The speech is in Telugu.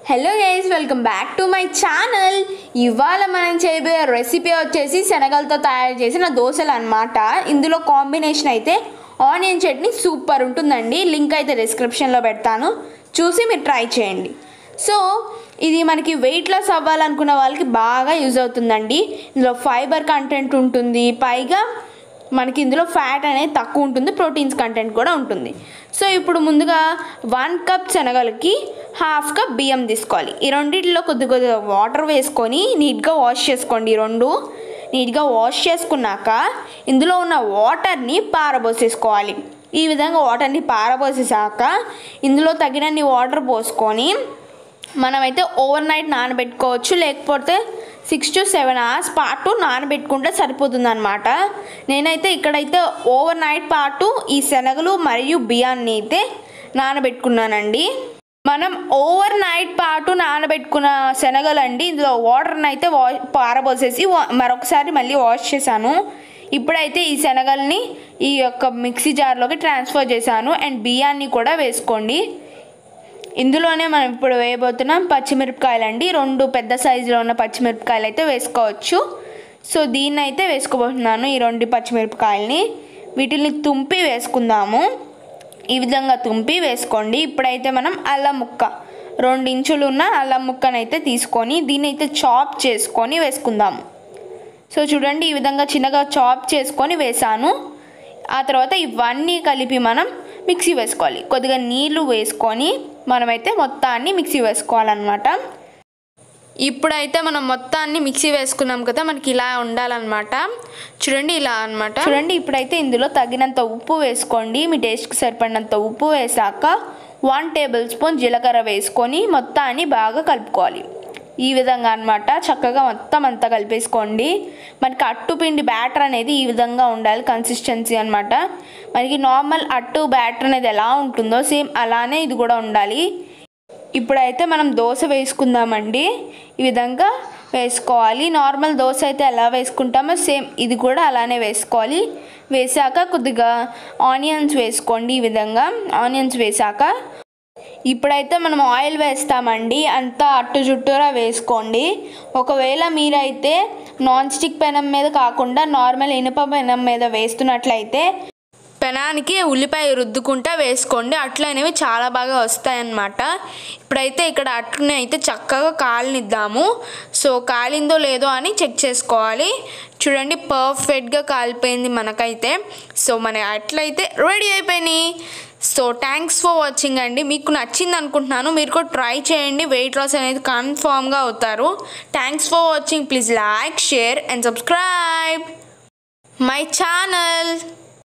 Hello guys, welcome back to my channel. ఇవాళ మనం చేయబోయే రెసిపీ వచ్చేసి శనగలతో తయారు చేసిన దోశలు అన్నమాట. ఇందులో కాంబినేషన్ అయితే ఆనియన్ చట్నీ సూపర్ ఉంటుందండి. లింక్ అయితే డిస్క్రిప్షన్లో పెడతాను, చూసి మీరు ట్రై చేయండి. సో ఇది మనకి వెయిట్ లాస్ అవ్వాలనుకున్న వాళ్ళకి బాగా యూజ్ అవుతుందండి. ఇందులో ఫైబర్ కంటెంట్ ఉంటుంది, పైగా మనకి ఇందులో ఫ్యాట్ అనేది తక్కువ ఉంటుంది, ప్రోటీన్స్ కంటెంట్ కూడా ఉంటుంది. సో ఇప్పుడు ముందుగా 1 కప్ శనగలకి ½ కప్ బియ్యం తీసుకోవాలి. ఈ రెండింటిలో కొద్దిగా వాటర్ వేసుకొని నీట్గా వాష్ చేసుకోండి. ఈ రెండు నీట్గా వాష్ చేసుకున్నాక ఇందులో ఉన్న వాటర్ని పారబోసేసుకోవాలి. ఈ విధంగా వాటర్ని పారబోసేసాక ఇందులో తగినన్ని వాటర్ పోసుకొని మనమైతే ఓవర్ నైట్ నానబెట్టుకోవచ్చు, లేకపోతే 6 to 7 hours పాటు నానబెట్టుకుంటే సరిపోతుంది అన్నమాట. నేనైతే ఇక్కడైతే ఓవర్ నైట్ పాటు ఈ శనగలు మరియు బియ్యాన్ని అయితే నానబెట్టుకున్నానండి. మనం ఓవర్ నైట్ పాటు నానబెట్టుకున్న శనగలండి, ఇందులో వాటర్ని అయితే పారబోసేసి మరొకసారి మళ్ళీ వాష్ చేశాను. ఇప్పుడైతే ఈ శనగల్ని ఈ యొక్క మిక్సీ జార్లోకి ట్రాన్స్ఫర్ చేశాను. అండ్ బియ్యాన్ని కూడా వేసుకోండి. ఇందులోనే మనం ఇప్పుడు వేయబోతున్నాం పచ్చిమిరపకాయలు అండి. 2 పెద్ద సైజులో ఉన్న పచ్చిమిరపకాయలు అయితే వేసుకోవచ్చు. సో దీన్ని అయితే వేసుకోబోతున్నాను, ఈ 2 పచ్చిమిరపకాయలని. వీటిని తుంపి వేసుకుందాము. ఈ విధంగా తుంపి వేసుకోండి. ఇప్పుడైతే మనం అల్లం ముక్క 2 ఇంచులు ఉన్న అల్లం ముక్కనైతే తీసుకొని దీన్ని అయితే చాప్ చేసుకొని వేసుకుందాము. సో చూడండి, ఈ విధంగా చిన్నగా చాప్ చేసుకొని వేసాను. ఆ తర్వాత ఇవన్నీ కలిపి మనం మిక్సీ వేసుకోవాలి. కొద్దిగా నీళ్ళు వేసుకొని మనమైతే మొత్తాన్ని మిక్సీ వేసుకోవాలన్నమాట. ఇప్పుడైతే మనం మొత్తాన్ని మిక్సీ వేసుకున్నాం కదా, మనకి ఇలా ఉండాలన్నమాట. చూడండి, ఇలా అన్నమాట. చూడండి, ఇప్పుడైతే ఇందులో తగినంత ఉప్పు వేసుకోండి. మీ టేస్ట్కి సరిపడినంత ఉప్పు వేసాక 1 టేబుల్ స్పూన్ జీలకర్ర వేసుకొని మొత్తాన్ని బాగా కలుపుకోవాలి. ఈ విధంగా అన్నమాట. చక్కగా మొత్తం అంతా కలిపేసుకోండి. మనకి అట్టుపిండి బ్యాటర్ అనేది ఈ విధంగా ఉండాలి, కన్సిస్టెన్సీ అన్నమాట. మనకి నార్మల్ అట్టు బ్యాటర్ అనేది ఎలా ఉంటుందో సేమ్ అలానే ఇది కూడా ఉండాలి. ఇప్పుడైతే మనం దోశ వేసుకుందామండి. ఈ విధంగా వేసుకోవాలి. నార్మల్ దోశ అయితే ఎలా వేసుకుంటామో సేమ్ ఇది కూడా అలానే వేసుకోవాలి. వేసాక కొద్దిగా ఆనియన్స్ వేసుకోండి. ఈ విధంగా ఆనియన్స్ వేసాక ఇప్పుడైతే మనం ఆయిల్ వేస్తామండి. అంతా అట్టు చుట్టూరా వేసుకోండి. ఒకవేళ మీరైతే నాన్ స్టిక్ పెనం మీద కాకుండా నార్మల్ ఇనుప పెనం మీద వేస్తున్నట్లయితే పెనానికి ఉల్లిపాయ రుద్దుకుంటా వేసుకోండి. అట్లు అనేవి చాలా బాగా వస్తాయన్నమాట. ఇప్పుడైతే ఇక్కడ అట్టుని అయితే చక్కగా కాలనిద్దాము. సో కాలిందో లేదో అని చెక్ చేసుకోవాలి. చూడండి, పర్ఫెక్ట్గా కాలిపోయింది మనకైతే. సో మన అట్లయితే రెడీ అయిపోయినాయి. సో థ్యాంక్స్ ఫర్ వాచింగ్ అండి. మీకు నచ్చింది అనుకుంటున్నాను. మీరు కూడా ట్రై చేయండి, వెయిట్ లాస్ అనేది కన్ఫామ్గా అవుతారు. Thanks for watching. Please like, share and subscribe my channel.